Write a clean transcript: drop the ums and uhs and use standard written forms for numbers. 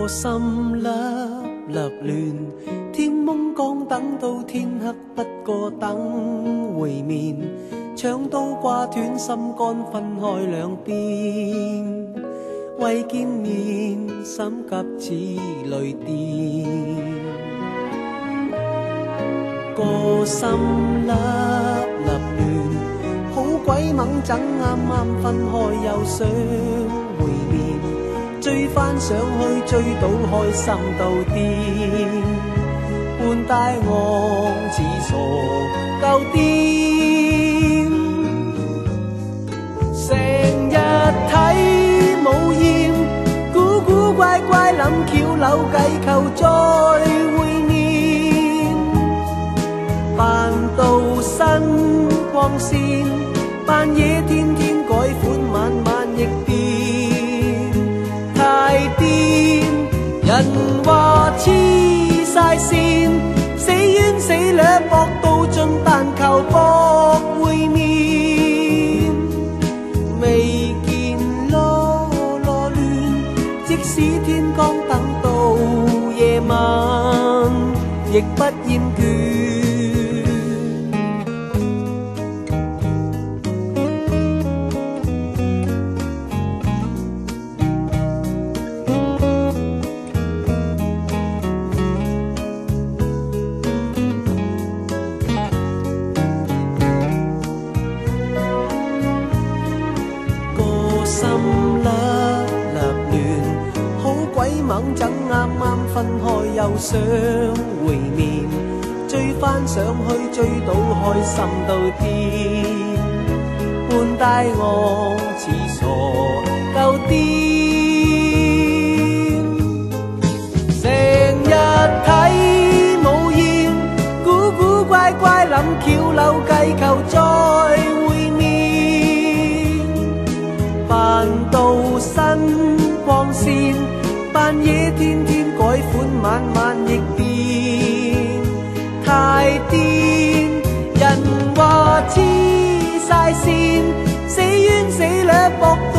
個心粒粒亂，天蒙光等到天黑，不過等會面。搶刀掛斷，心肝分開兩邊，為見面心急似雷電。個心粒粒亂，好鬼猛整，啱啱分開又想會面，追返上去追到開心到癲，半帶我似傻夠癲，成日睇冇厭，古古怪怪諗橋扭計求再會面，扮到新光鮮，扮嘢天天改款，晚晚亦變，太癲，人話黐晒線，死冤死掠搏到盡，但求搏會面，未見囉囉亂，即使天光等到夜晚，亦不厭倦。心粒粒亂，好鬼猛整，啱啱分開又想會面，追返上去追到開心到癲，半帶我似傻夠癲，成日睇冇厭，古古怪怪諗橋扭計求再會面，扮到新光鮮，扮嘢天天改款，晚晚亦變，太癲，人話黐晒線，死冤死掠搏